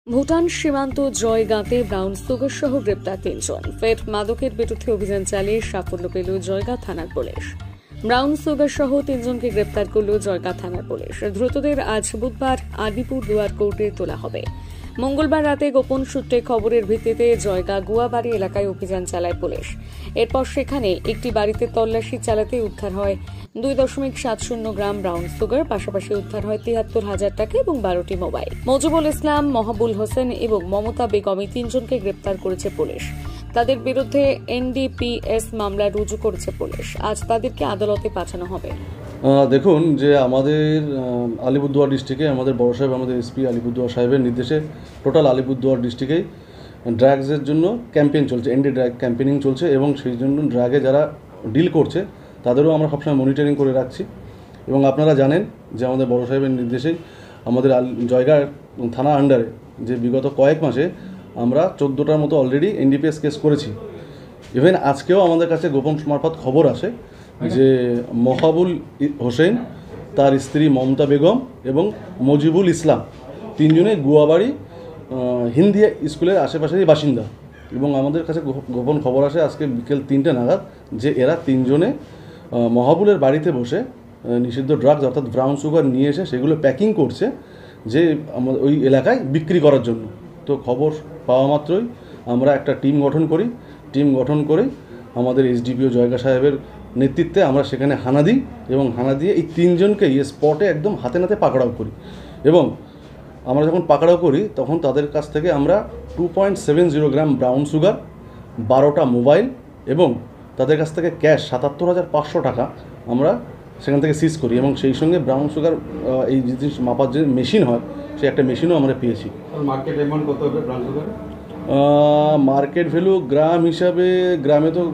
ভুটান সীমান্ত জয়গাঁতে brown sugar সহ গ্রেপ্তার ৩ জন। ফের মাদকের বিরুদ্ধে অভিযান চালিয়ে সাফল্য পেল জয়গাঁ থানার পুলিশ। ব্রাউন সুগার সহ ৩ জনকে গ্রেপ্তার করল জয়গাঁ থানার পুলিশ। ধৃতদের আজ বুধবার আলিপুরদুয়ার কোর্টে তোলা হবে। মঙ্গলবার রাতে গোপন সূত্রে খবরের ভিত্তিতে জয়গাঁ গুয়াবাড়ি এলাকায় অভিযান চালায় পুলিশ। এরপর সেখানে একটি বাড়িতে তল্লাশি চালাতে উদ্ধার হয় 2.70 গ্রাম ব্রাউন সুগার, পাশাপাশি উদ্ধার হয় 73,000 টাকা এবং 12টি মোবাইল। মজিবুল ইসলাম, মহাবুল হোসেন এবং মমতা বেগম এই 3 জনকে গ্রেপ্তার করেছে পুলিশ। তাদের বিরুদ্ধে এনডিপিএস মামলা রুজু করেছে পুলিশ। আজ তাদেরকে আদালতে পাঠানো হবে। দেখুন যে আমাদের আলিপুরদুয়ার ডিস্ট্রিক্টে আমাদের বড় সাহেব, আমাদের এসপি আলিপুরদুয়ার সাহেবের নির্দেশে টোটাল আলিপুরদুয়ার ডিস্ট্রিক্টেই ড্রাগসের জন্য ক্যাম্পেইন চলছে, এন্টি ড্রাগ ক্যাম্পেইনিং চলছে এবং সেই জন্য ড্রাগে যারা ডিল করছে তাদেরও আমরা সবসময় মনিটরিং করে রাখছি। এবং আপনারা জানেন যে আমাদের বড় সাহেবের নির্দেশেই আমাদের জয়গাঁ থানা আন্ডারে যে বিগত কয়েক মাসে আমরা 14টার মতো অলরেডি এনডিপিএস কেস করেছি। ইভেন আজকেও আমাদের কাছে গোপন মারফত খবর আসে যে মহাবুল হোসেন, তার স্ত্রী মমতা বেগম এবং মজিবুল ইসলাম 3 জনে গুয়াবাড়ি হিন্দি স্কুলের আশেপাশেরই বাসিন্দা। এবং আমাদের কাছে গোপন খবর আসে আজকে বিকেল 3টে নাগাদ যে এরা 3 জনে মহাবুলের বাড়িতে বসে নিষিদ্ধ ড্রাগস অর্থাৎ ব্রাউন সুগার নিয়ে এসে সেগুলো প্যাকিং করছে যে আমাদের ওই এলাকায় বিক্রি করার জন্য। তো খবর পাওয়া মাত্রই আমরা একটা টিম গঠন করি। টিম গঠন করে আমাদের এসডিপিও জয়গাঁ সাহেবের নেতৃত্বে আমরা সেখানে হানা দিই এবং হানা দিয়ে এই 3 জনকে স্পটে একদম হাতে নাতে পাকড়াও করি। এবং আমরা যখন পাকড়াও করি তখন তাদের কাছ থেকে আমরা 2.70 গ্রাম ব্রাউন সুগার, 12টা মোবাইল এবং তাদের কাছ থেকে ক্যাশ 77,500 টাকা আমরা সেখান থেকে সিজ করি। এবং সেই সঙ্গে ব্রাউন সুগার এই জিনিস মাপার যে মেশিন হয় সেই একটা মেশিনও আমরা পেয়েছি। মার্কেট অ্যামাউন্ট কত হবে brown sugar? Market value gram হিসাবে গ্রামে তো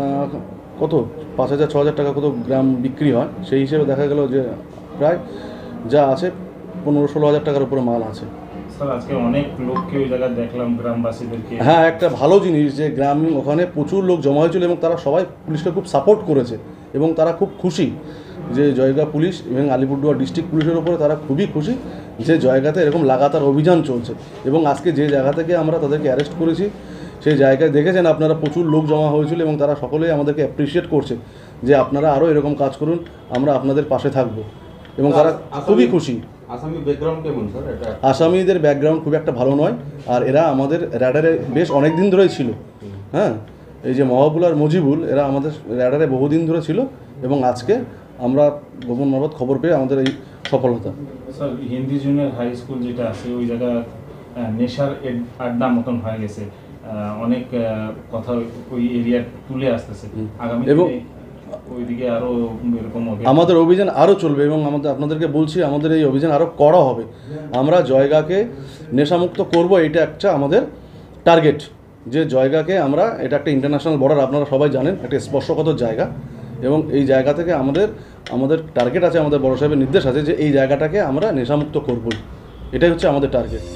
কত 5,000-6,000 টাকা কত গ্রাম বিক্রি হয়, সেই হিসেবে দেখা গেল যে প্রায় যা আছে 15-16 হাজার টাকার উপরে মাল আছে। স্যার আজকে অনেক লোককে ওই জায়গায় দেখলাম, গ্রামবাসীদেরকে। হ্যাঁ, একটা ভালো জিনিস যে গ্রাম ওখানে প্রচুর লোক জমা হয়েছিল এবং তারা সবাই পুলিশকে খুব সাপোর্ট করেছে এবং তারা খুব খুশি যে জয়গাঁ পুলিশ এবং আলিপুরদুয়ার ডিস্ট্রিক্ট পুলিশের উপরে তারা খুবই খুশি যে জয়গাঁতে এরকম লাগাতার অভিযান চলছে। এবং আজকে যে জায়গা থেকে আমরা তাদেরকে অ্যারেস্ট করেছি সেই জায়গায় দেখেছেন আপনারা প্রচুর লোক জমা হয়েছিল এবং তারা সকলেই আমাদেরকে অ্যাপ্রিসিয়েট করছে যে আপনারা আরও এরকম কাজ করুন, আমরা আপনাদের পাশে থাকব। এবং তারা খুবই খুশি। আসামি ব্যাকগ্রাউন্ড কেমন স্যার? এটা আসামিদের ব্যাকগ্রাউন্ড খুব একটা ভালো নয়, আর এরা আমাদের র্যাডারে বেশ অনেক দিন ধরেই ছিল। হ্যাঁ, এই যে মহাবুল আর মজিবুল এরা আমাদের র্যাডারে বহুদিন ধরে ছিল এবং আজকে আমরা গোপন মারফত খবর পেয়ে আমাদের এই সফলতা। Sir Hindi junior high school যেটা আছে ওই জায়গা নেশার আড্ডা মতন হয়ে গেছে, অনেক কথা ওই এরিয়া তুলে আসতেছে। আগামী এবং ওইদিকে আরও এরকম আমাদের অভিযান আরও চলবে এবং আপনাদেরকে বলছি আমাদের এই অভিযান আরও কড়া হবে। আমরা জয়গাঁকে নেশামুক্ত করব, এটা একটা আমাদের টার্গেট। যে জয়গাঁকে আমরা, এটা একটা ইন্টারন্যাশনাল বর্ডার, আপনারা সবাই জানেন, একটা স্পর্শকাতর জায়গা এবং এই জায়গা থেকে আমাদের টার্গেট আছে, আমাদের বড় সাহেবের নির্দেশ আছে যে এই জায়গাটাকে আমরা নেশামুক্ত করবই। এটাই হচ্ছে আমাদের টার্গেট।